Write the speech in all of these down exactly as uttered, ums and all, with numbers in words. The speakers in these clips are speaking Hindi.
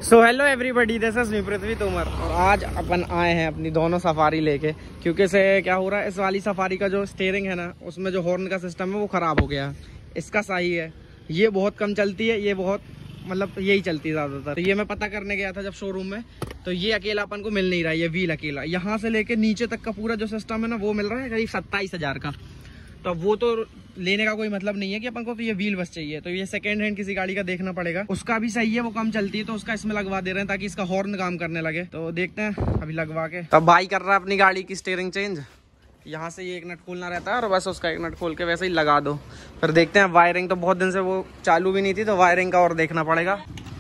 So hello everybody, this is me Prithvi Tomar और आज अपन आए हैं अपनी दोनों सफारी लेके। क्योंकि से क्या हो रहा है, इस वाली सफारी का जो स्टीयरिंग है ना, उसमें जो हॉर्न का सिस्टम है वो खराब हो गया है। इसका सही है, ये बहुत कम चलती है, ये बहुत मतलब यही चलती है ज़्यादातर। तो ये मैं पता करने गया था जब शोरूम में, तो ये अकेला अपन को मिल नहीं रहा है। ये व्हील अकेला यहाँ से लेके नीचे तक का पूरा जो सिस्टम है ना वो मिल रहा है करीब सत्ताईस हजार का। तो वो तो लेने का कोई मतलब नहीं है कि अपन को तो ये व्हील बस चाहिए। तो ये सेकंड हैंड किसी गाड़ी का देखना पड़ेगा। उसका भी सही है, वो कम चलती है तो उसका इसमें लगवा दे रहे हैं ताकि इसका हॉर्न काम करने लगे। तो देखते हैं अभी लगवा के। तब भाई कर रहा है अपनी गाड़ी की स्टीयरिंग चेंज। यहाँ से ये एक नट खोलना रहता है और बस उसका एक नट खोल के वैसे ही लगा दो। फिर देखते हैं। वायरिंग तो बहुत दिन से वो चालू भी नहीं थी, तो वायरिंग का और देखना पड़ेगा।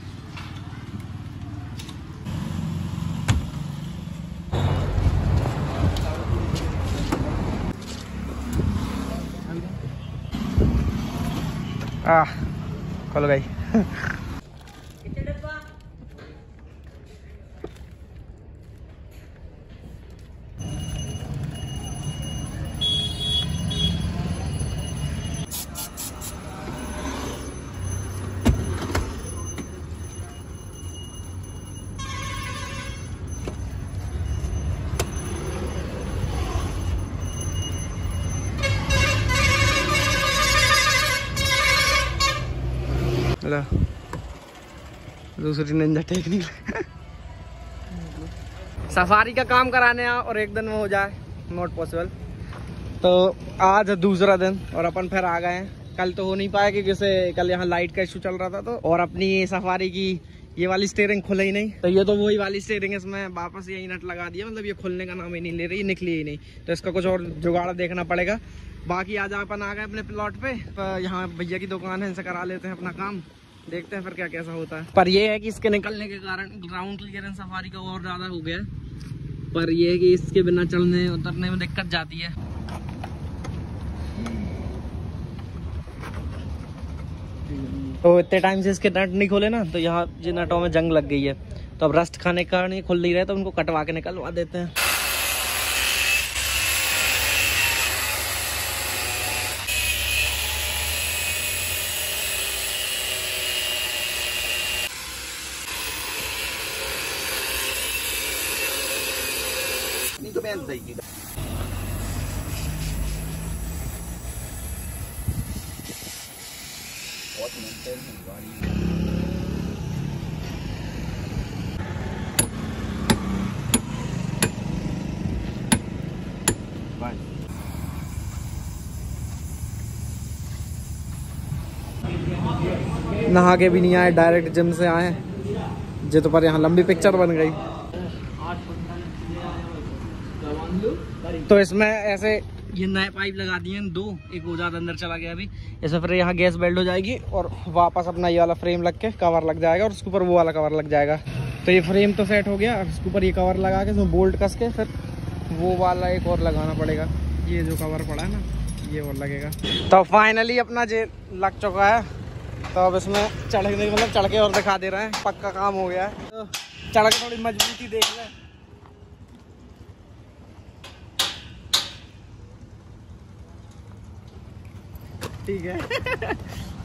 आ, खोल गई। दूसरी निंजा टेक्निक सफारी का काम कराने आ और एक दिन में हो जाए, नॉट पॉसिबल। तो आज दूसरा दिन और अपन फिर आ गए हैं। कल तो हो नहीं पाया क्योंकि से कल यहाँ लाइट का इशू चल रहा था। तो और अपनी सफारी की ये वाली स्टीयरिंग खुले ही नहीं। तो ये तो वही वाली स्टीयरिंग, इसमें वापस यही नट लगा दिया। मतलब ये खुलने का नाम ही नहीं ले रही, निकली ही नहीं। तो इसका कुछ और जुगाड़ देखना पड़ेगा। बाकी आज अपन आ गए अपने प्लॉट पे। तो यहाँ भैया की दुकान है, इनसे करा लेते हैं अपना काम। देखते हैं फिर क्या कैसा होता है। पर ये है कि इसके निकलने के कारण ग्राउंड क्लियरेंस सफारी का और ज्यादा हो गया। पर ये है कि इसके बिना चलने उतरने में दिक्कत जाती है। तो इतने टाइम से इसके नट नहीं खोले ना, तो यहाँ जिन नटों में जंग लग गई है। तो अब रस्ट खाने के कारण ये खुल नहीं रहे, तो उनको कटवा के निकलवा देते हैं। नहा के भी नहीं आए, डायरेक्ट जिम से आए जे। तो पर यहाँ लंबी पिक्चर बन गई। तो इसमें ऐसे ये नए पाइप लगा दिए हैं दो, एक वो ज्यादा अंदर चला गया अभी। ऐसे फिर यहाँ गैस बेल्ट हो जाएगी और वापस अपना ये वाला फ्रेम लग के कवर लग जाएगा और उसके ऊपर वो वाला कवर लग जाएगा। तो ये फ्रेम तो सेट हो गया, इसके ऊपर ये कवर लगा के इसमें बोल्ट कस के फिर वो वाला एक और लगाना पड़ेगा। ये जो कवर पड़ा है ना, ये और लगेगा। तो फाइनली अपना जे लग चुका है। तो अब इसमें चढ़ने मतलब चढ़ के और दिखा दे रहे हैं, पक्का काम हो गया है। तो चढ़ के थोड़ी मजबूती देख लें। ठीक है।